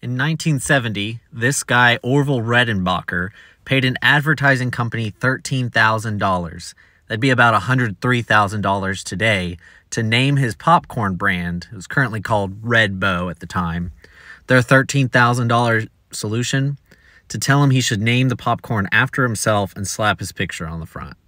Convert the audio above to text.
In 1970, this guy, Orville Redenbacher, paid an advertising company $13,000. That'd be about $103,000 today to name his popcorn brand. It was currently called Red Bow at the time. Their $13,000 solution: to tell him he should name the popcorn after himself and slap his picture on the front.